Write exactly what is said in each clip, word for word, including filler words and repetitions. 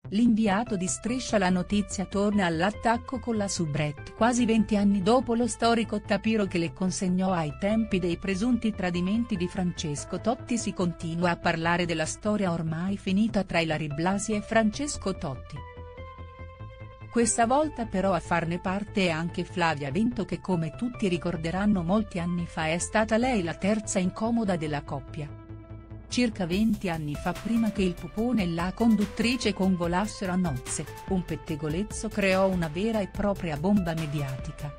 L'inviato di Striscia la Notizia torna all'attacco con la soubrette quasi venti anni dopo lo storico tapiro che le consegnò ai tempi dei presunti tradimenti di Francesco Totti. Si continua a parlare della storia ormai finita tra Ilary Blasi e Francesco Totti. Questa volta però a farne parte è anche Flavia Vento, che come tutti ricorderanno molti anni fa è stata lei la terza incomoda della coppia. Circa venti anni fa, prima che il pupone e la conduttrice convolassero a nozze, un pettegolezzo creò una vera e propria bomba mediatica.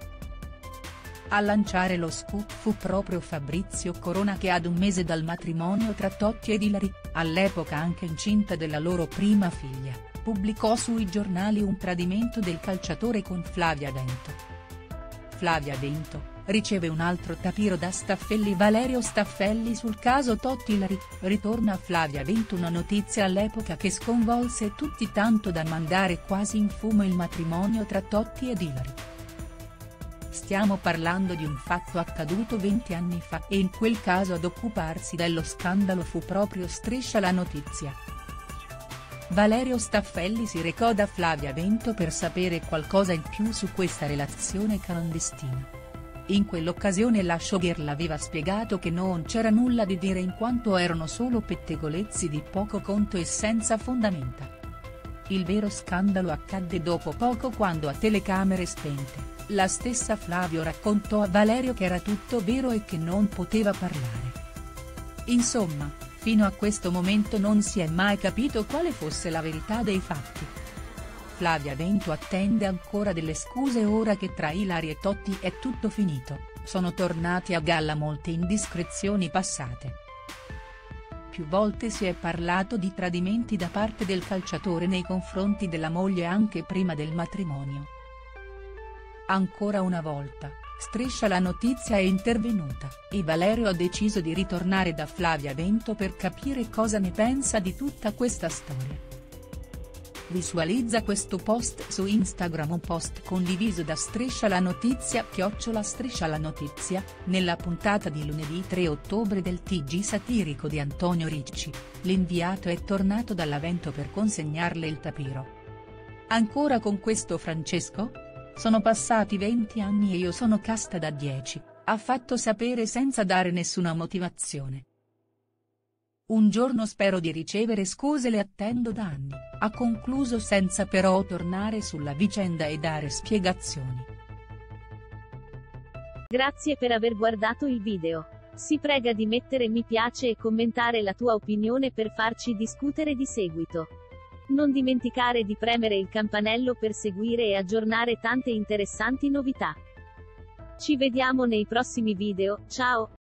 A lanciare lo scoop fu proprio Fabrizio Corona, che ad un mese dal matrimonio tra Totti ed Ilary, all'epoca anche incinta della loro prima figlia, pubblicò sui giornali un tradimento del calciatore con Flavia Vento. Flavia Vento riceve un altro tapiro da Staffelli. Valerio Staffelli sul caso Totti-Ilary, ritorna a Flavia Vento una notizia all'epoca che sconvolse tutti tanto da mandare quasi in fumo il matrimonio tra Totti ed Ilary. Stiamo parlando di un fatto accaduto venti anni fa e in quel caso ad occuparsi dello scandalo fu proprio Striscia la Notizia. Valerio Staffelli si recò da Flavia Vento per sapere qualcosa in più su questa relazione clandestina. In quell'occasione la showgirl aveva spiegato che non c'era nulla di dire in quanto erano solo pettegolezzi di poco conto e senza fondamenta. Il vero scandalo accadde dopo poco, quando a telecamere spente, la stessa Flavia raccontò a Valerio che era tutto vero e che non poteva parlare. Insomma, fino a questo momento non si è mai capito quale fosse la verità dei fatti. Flavia Vento attende ancora delle scuse ora che tra Ilary e Totti è tutto finito, sono tornati a galla molte indiscrezioni passate. Più volte si è parlato di tradimenti da parte del calciatore nei confronti della moglie anche prima del matrimonio. Ancora una volta, Striscia la Notizia è intervenuta, e Valerio ha deciso di ritornare da Flavia Vento per capire cosa ne pensa di tutta questa storia. Visualizza questo post su Instagram, un post condiviso da Striscia la Notizia chiocciola Striscia la Notizia, nella puntata di lunedì tre ottobre del T G satirico di Antonio Ricci. L'inviato è tornato dalla Vento per consegnarle il tapiro. Ancora con questo Francesco? Sono passati venti anni e io sono casta da dieci, ha fatto sapere senza dare nessuna motivazione. Un giorno spero di ricevere scuse, le attendo da anni, ha concluso senza però tornare sulla vicenda e dare spiegazioni. Grazie per aver guardato il video. Si prega di mettere mi piace e commentare la tua opinione per farci discutere di seguito. Non dimenticare di premere il campanello per seguire e aggiornare tante interessanti novità. Ci vediamo nei prossimi video, ciao!